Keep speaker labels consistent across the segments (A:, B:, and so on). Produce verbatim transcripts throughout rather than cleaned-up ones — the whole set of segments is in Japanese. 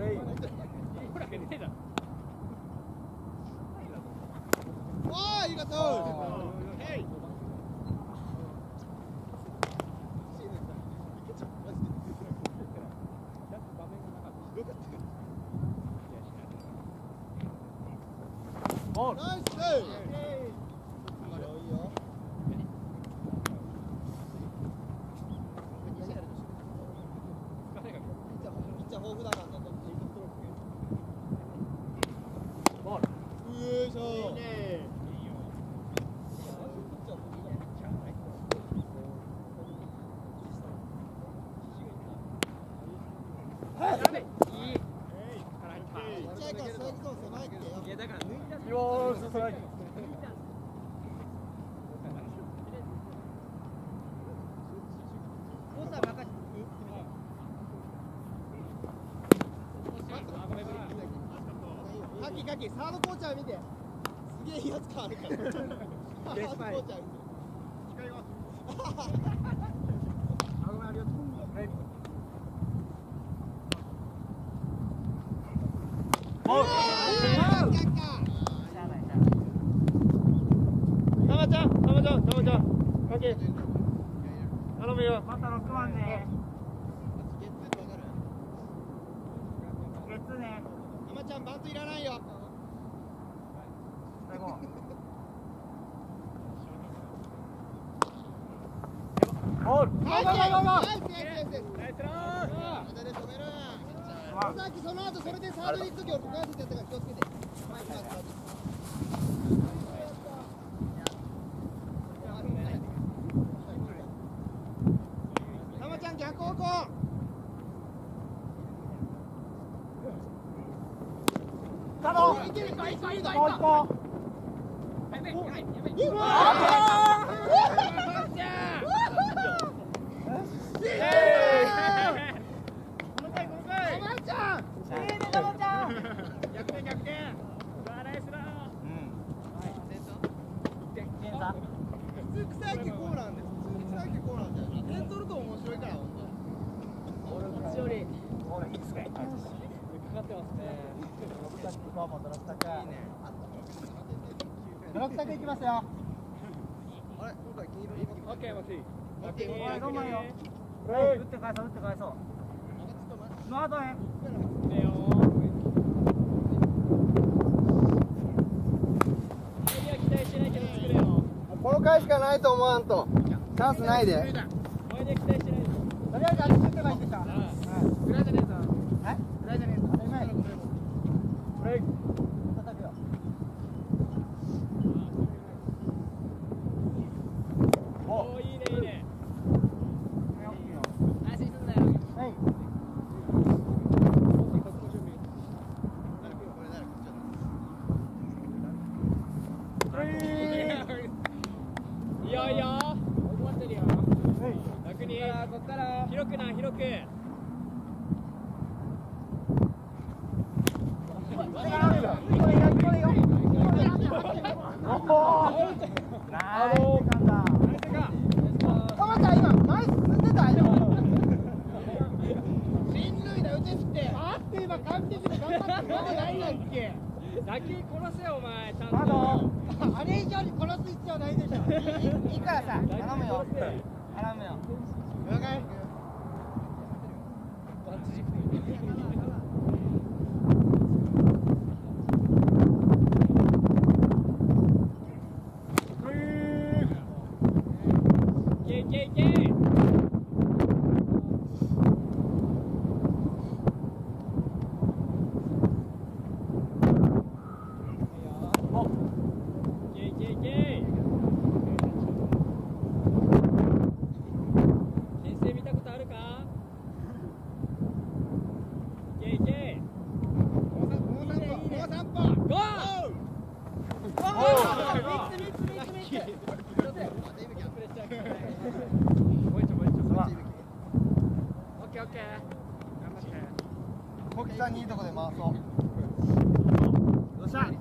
A: ありがとう。ナイス。カキサードコーチャー見て、すげえいいやつ変わるから。サードコーチャー見て。あ、ごめん、ありがとう。はい。おっ。たまちゃん、たまちゃん、たまちゃん。カキ。頼むよ。またろくばんね。ゲッツーね。たまちゃん、バントいらないよ。オール。ナイスナイスナイスナイス。さっきその後それでサードに行くとき俺股関節やったから気をつけて。たまちゃん逆方向。カモン。いける。行こう行こう行こう行こう。やべやべやべ。うわドラフタクいきますよ。あれ、今回黄色い。オッケー、マシー。オッケー、どうもよ。打って返そう、打って返そう。その後へ。この回しかないと思わんと。チャンスないで。とりあえずあれ打ってばいいんでしょ。裏じゃねえぞ。え？裏じゃねえぞ。ブレイク。叩くよ。お、いいねいいね。安心すんなよ。はい。いいよいいよ。終わってるよ。楽に。こっから広くな広く。打球殺せよお前、ちゃんと。あれ以上に殺す必要ないでしょ。いいからさ、頼むよ。頼むよ。了解。バッチジップ。コキさんにいいとこで回そう。よっしゃ。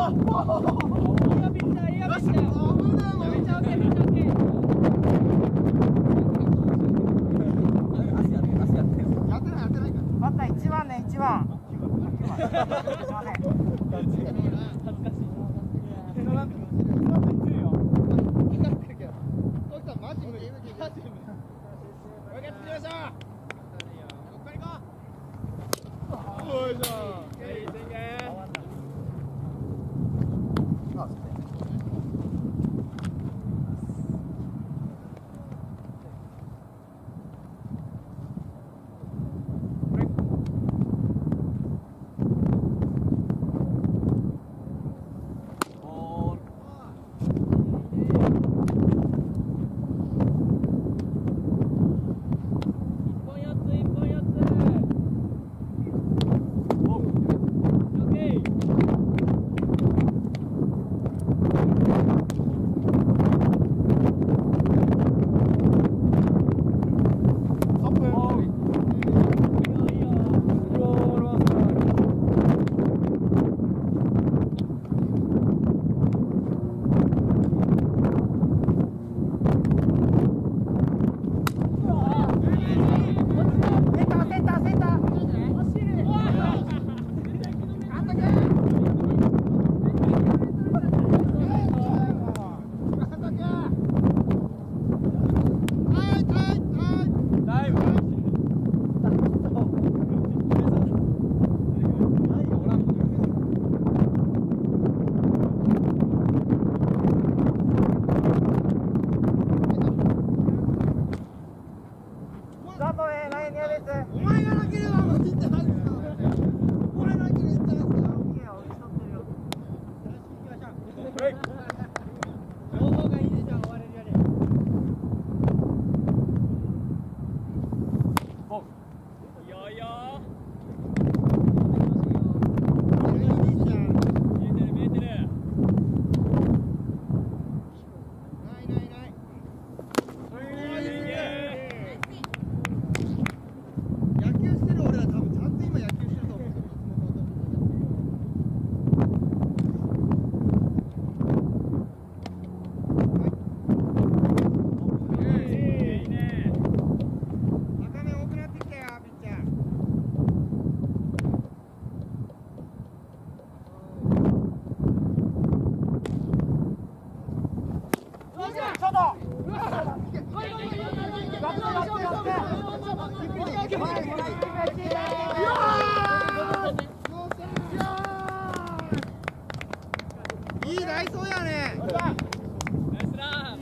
A: いいダイソーやね。ナイスラン。ナイ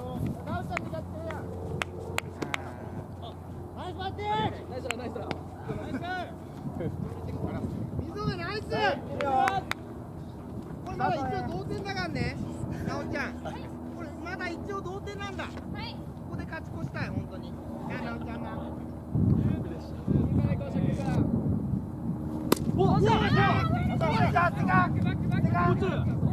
A: スバッティング。ナイスランナイスラン。水上ナイス。これまだ一応同点だからね。なおちゃん。これまだ一応同点なんだ。はい。ここで勝ち越したい本当に。なおちゃんな。おっ。